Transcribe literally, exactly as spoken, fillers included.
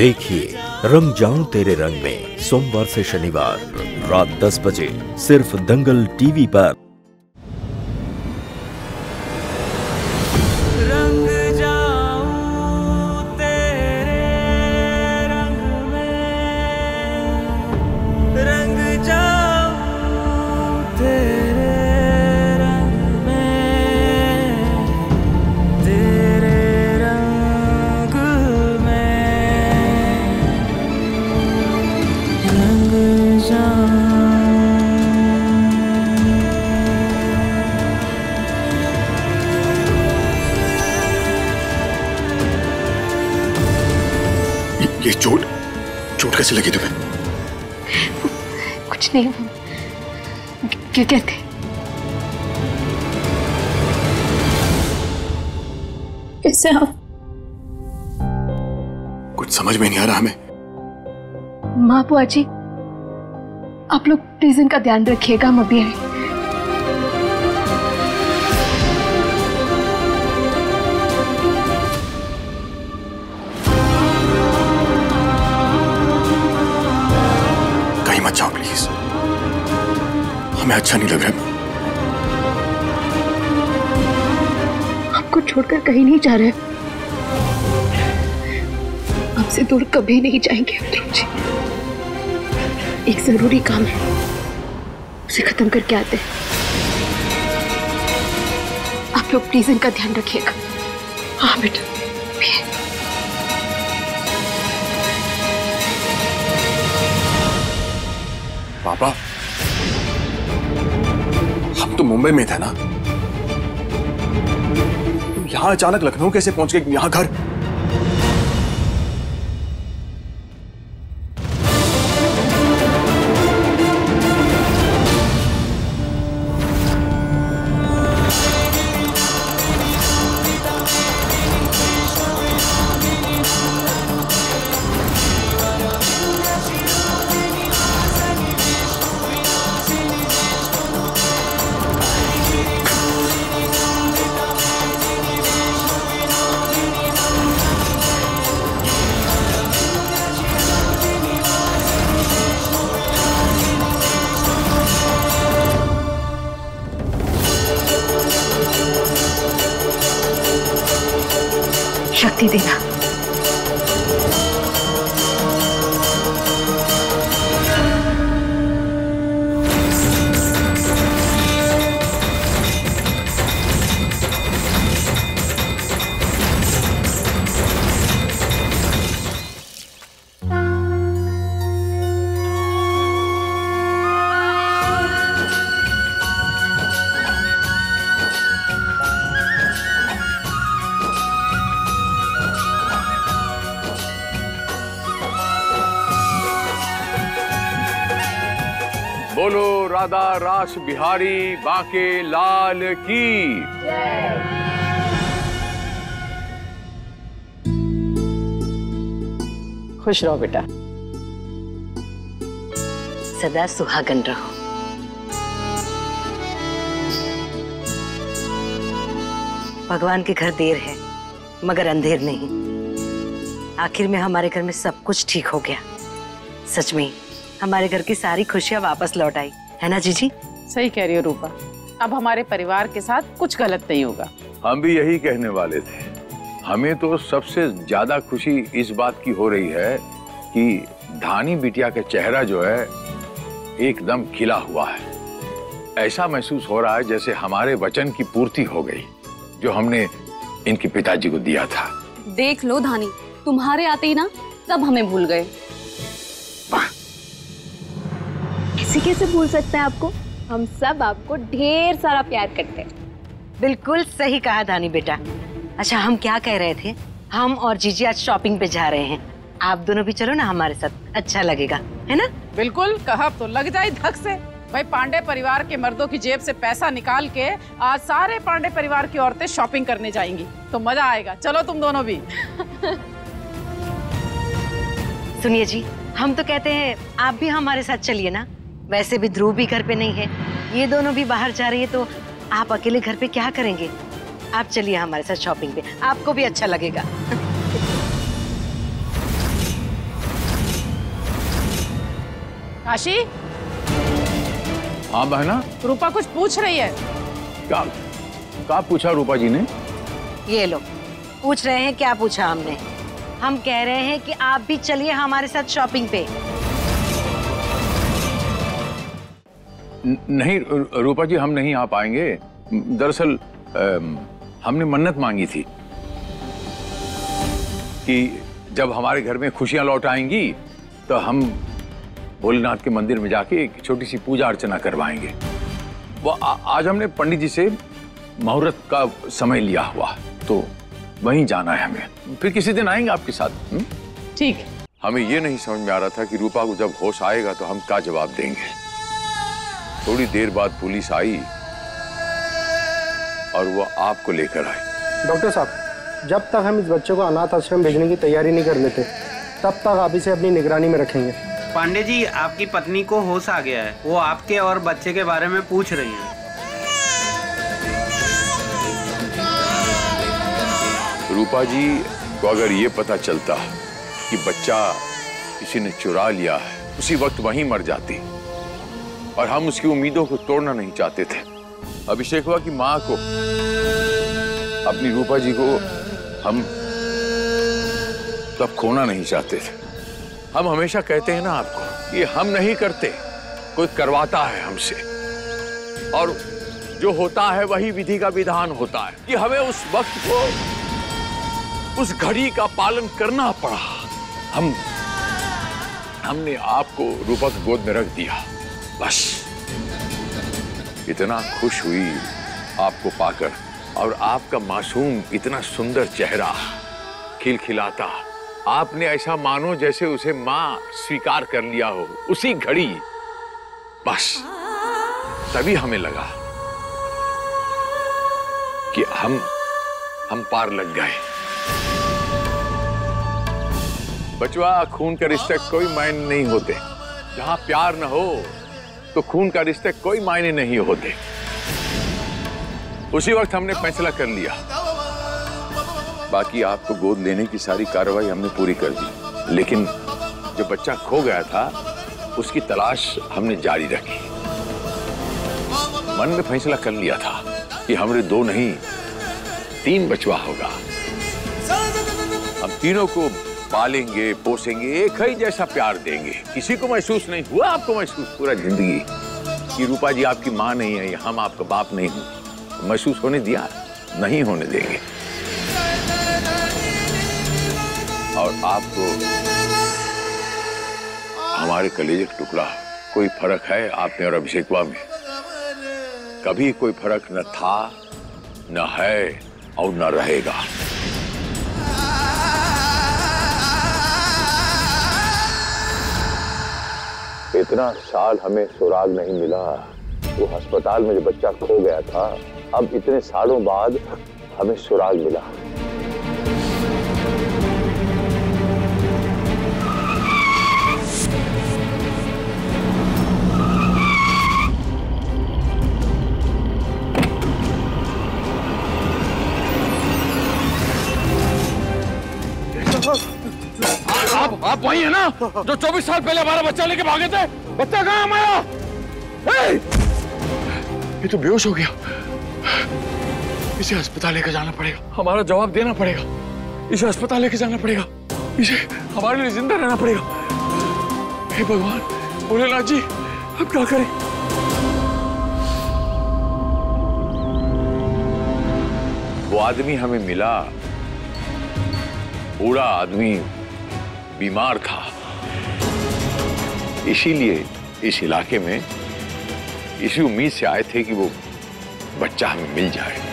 देखिए रंग जाऊं तेरे रंग में सोमवार से शनिवार रात दस बजे सिर्फ दंगल टीवी पर। रंग जाऊं तेरे रंग में, रंग जाऊं तेरे रंग में, तेरे रंग में रंग जाऊं। ये चोट चोट कैसे लगी तुम्हें? कुछ नहीं। क्या कहते? कैसे आप? कुछ समझ में नहीं आ रहा हमें। माँ बुआ जी, आप लोग प्लीज इनका ध्यान रखिएगा। हम अभी आए। कहीं मत जाओ प्लीज, हमें अच्छा नहीं लग रहा। आपको छोड़कर कहीं नहीं जा रहे। आपसे दूर कभी नहीं जाएंगे हम ध्रुव जी। एक जरूरी काम है, उसे खत्म करके आते हैं। आप लोग प्लीज इनका ध्यान रखिएगा। हाँ बेटा। पापा, हम तो मुंबई में थे ना, यहां अचानक लखनऊ कैसे पहुंच गए? यहां घर? शक्ति देना। बोलो राधा रास बिहारी बांके लाल की। खुश रहो बेटा, सदा सुहागन रहो। भगवान के घर देर है मगर अंधेर नहीं। आखिर में हमारे घर में सब कुछ ठीक हो गया। सच में हमारे घर की सारी खुशियां वापस लौट आई, है ना जीजी? सही कह रही हो रूपा। अब हमारे परिवार के साथ कुछ गलत नहीं होगा। हम भी यही कहने वाले थे। हमें तो सबसे ज्यादा खुशी इस बात की हो रही है कि धानी बिटिया का चेहरा जो है एकदम खिला हुआ है। ऐसा महसूस हो रहा है जैसे हमारे वचन की पूर्ति हो गई जो हमने इनके पिताजी को दिया था। देख लो धानी, तुम्हारे आते ही ना सब हमें भूल गए। ऐसे कैसे भूल सकते हैं आपको? हम सब आपको ढेर सारा प्यार करते हैं। बिल्कुल सही कहा धानी बेटा। अच्छा, हम क्या कह रहे थे? हम और जीजी आज शॉपिंग पे जा रहे हैं। आप दोनों भी चलो ना हमारे साथ, अच्छा लगेगा, है ना? बिल्कुल, कहा तो लग जाए धक से। भाई पांडे परिवार के मर्दों की जेब से पैसा निकाल के आज सारे पांडे परिवार की औरतें शॉपिंग करने जाएंगी तो मजा आएगा। चलो तुम दोनों भी। सुनिए जी, हम तो कहते हैं आप भी हमारे साथ चलिए ना। वैसे भी ध्रुव भी घर पे नहीं है, ये दोनों भी बाहर जा रही है, तो आप अकेले घर पे क्या करेंगे? आप चलिए हमारे साथ शॉपिंग पे, आपको भी अच्छा लगेगा। काशी, हाँ बहना। रूपा कुछ पूछ रही है। क्या क्या पूछा रूपा जी ने? ये लो, पूछ रहे हैं क्या पूछा हमने। हम कह रहे हैं कि आप भी चलिए हमारे साथ शॉपिंग पे। न, नहीं रूपा जी, हम नहीं आ पाएंगे। दरअसल हमने मन्नत मांगी थी कि जब हमारे घर में खुशियां लौट आएंगी तो हम भोलेनाथ के मंदिर में जाके एक छोटी सी पूजा अर्चना करवाएंगे। वो आ, आज हमने पंडित जी से मुहूर्त का समय लिया हुआ, तो वहीं जाना है हमें। फिर किसी दिन आएंगे आपके साथ। ठीक है। हमें ये नहीं समझ में आ रहा था कि रूपा को जब होश आएगा तो हम क्या जवाब देंगे। थोड़ी देर बाद पुलिस आई और वो आपको लेकर आई। डॉक्टर साहब, जब तक हम इस बच्चे को अनाथ आश्रम भेजने की तैयारी नहीं कर लेते तब तक आप इसे अपनी निगरानी में रखेंगे। पांडे जी, आपकी पत्नी को होश आ गया है, वो आपके और बच्चे के बारे में पूछ रही हैं। रूपा जी को अगर ये पता चलता कि बच्चा किसी ने चुरा लिया है, उसी वक्त वहीं मर जाती, और हम उसकी उम्मीदों को तोड़ना नहीं चाहते थे। अभिषेक हुआ कि माँ को, अपनी रूपा जी को हम तब खोना नहीं चाहते थे। हम हमेशा कहते हैं ना आपको, ये हम नहीं करते, कोई करवाता है हमसे, और जो होता है वही विधि का विधान होता है कि हमें उस वक्त को, उस घड़ी का पालन करना पड़ा। हम हमने आपको रूपा की गोद में रख दिया, बस। इतना खुश हुई आपको पाकर, और आपका मासूम इतना सुंदर चेहरा खिलखिलाता, आपने ऐसा मानो जैसे उसे मां स्वीकार कर लिया हो। उसी घड़ी बस तभी हमें लगा कि हम हम पार लग गए। बचवा, खून के रिश्ते कोई मायने नहीं होते। जहां प्यार न हो तो खून का रिश्ते कोई मायने नहीं होते। उसी वक्त हमने फैसला कर लिया। बाकी आपको गोद लेने की सारी कार्रवाई हमने पूरी कर दी, लेकिन जो बच्चा खो गया था उसकी तलाश हमने जारी रखी। मन में फैसला कर लिया था कि हमारे दो नहीं तीन बचवा होगा। हम तीनों को पालेंगे, पोसेंगे, एक ही जैसा प्यार देंगे। किसी को महसूस नहीं हुआ, आपको महसूस पूरा जिंदगी कि रूपा जी आपकी माँ नहीं है, हम आपका बाप नहीं हूं, महसूस होने दिया? नहीं होने देंगे। और आपको हमारे कलेजे का टुकड़ा, कोई फर्क है आप में और अभिषेकवा में? कभी कोई फर्क न था, न है और न रहेगा। इतना साल हमें सुराग नहीं मिला। वो अस्पताल में जो बच्चा खो गया था, अब इतने सालों बाद हमें सुराग मिला। आप आप वही है ना जो चौबीस साल पहले हमारा बच्चा लेके भागे थे? बच्चा कहाँ हमारा? ये तो बेहोश हो गया। इसे अस्पताल लेकर जाना पड़ेगा, हमारा जवाब देना पड़ेगा। इसे अस्पताल लेकर जाना पड़ेगा, इसे हमारे लिए जिंदा रहना पड़ेगा। हे भगवान, भोलेनाथ जी, अब क्या करें? वो आदमी हमें मिला, बूढ़ा आदमी, बीमार था। इसीलिए इस इलाके में इसी उम्मीद से आए थे कि वो बच्चा हमें मिल जाए।